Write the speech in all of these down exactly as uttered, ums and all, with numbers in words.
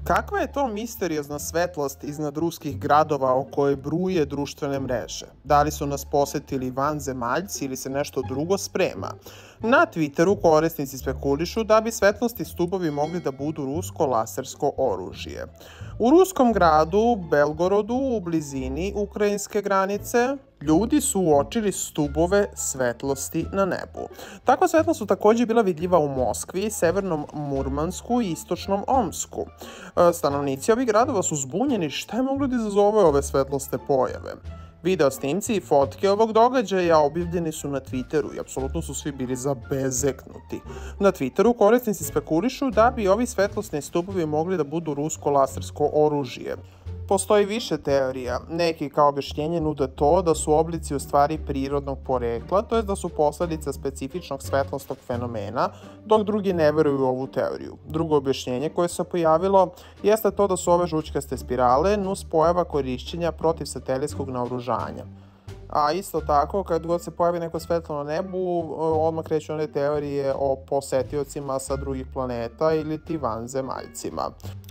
Kakva je to misteriozna svetlost iznad ruskih gradova o kojoj bruje društvene mreže? Da li su nas posetili vanzemaljci ili se nešto drugo sprema? Na Twitteru korisnici spekulišu da bi svetlosni stubovi mogli da budu rusko lasersko oružje. U ruskom gradu Belgorodu, u blizini ukrajinske granice, ljudi su uočili stubove svetlosti na nebu. Takva svetlost su takođe bila vidljiva u Moskvi, severnom Murmansku i istočnom Omsku. Stanovnici ovih gradova su zbunjeni šta je moglo da izazove ove svetlosne pojave. Video snimci i fotke ovog događaja objavljeni su na Twitteru i apsolutno su svi bili zabezeknuti. Na Twitteru korisnici spekulišu da bi ovi svetlosni stubovi mogli da budu rusko lasersko oružje. Postoji više teorija. Neki kao objašnjenje nude to da su oblici u stvari prirodnog porekla, to je da su posledica specifičnog svetlosnog fenomena, dok drugi ne veruju u ovu teoriju. Drugo objašnjenje koje se pojavilo jeste to da su ove žućkaste spirale nus pojava korišćenja protiv satelitskog naoružanja. A isto tako, kad god se pojavi neko svetlo na nebu, odmah kreću one teorije o posetiocima sa drugih planeta ili ti vanzemaljcima.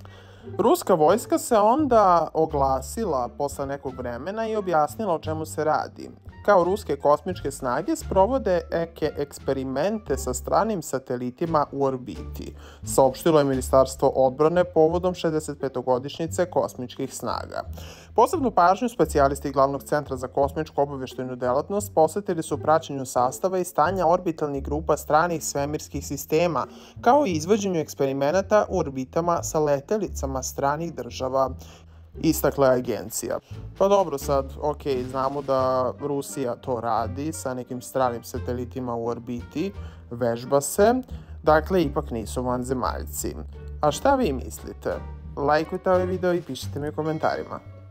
Ruska vojska se onda oglasila posle nekog vremena i objasnila o čemu se radi. Kao ruske kosmičke snage sprovode neke eksperimente sa stranim satelitima u orbiti, saopštilo je Ministarstvo odbrane povodom šezdesetpetogodišnjice kosmičkih snaga. Posebnu pažnju specijalisti Glavnog centra za kosmičku obaveštajnu delatnost posvetili su praćenju sastava i stanja orbitalnih grupa stranih svemirskih sistema, kao i izvođenju eksperimenata u orbitama sa letelicama stranih država, istakla je agencija. Pa dobro, sad, ok, znamo da Rusija to radi sa nekim stranim satelitima u orbiti, vežba se, dakle, ipak nisu vanzemaljci. A šta vi mislite? Lajkujte ovaj video i pišite mi u komentarima.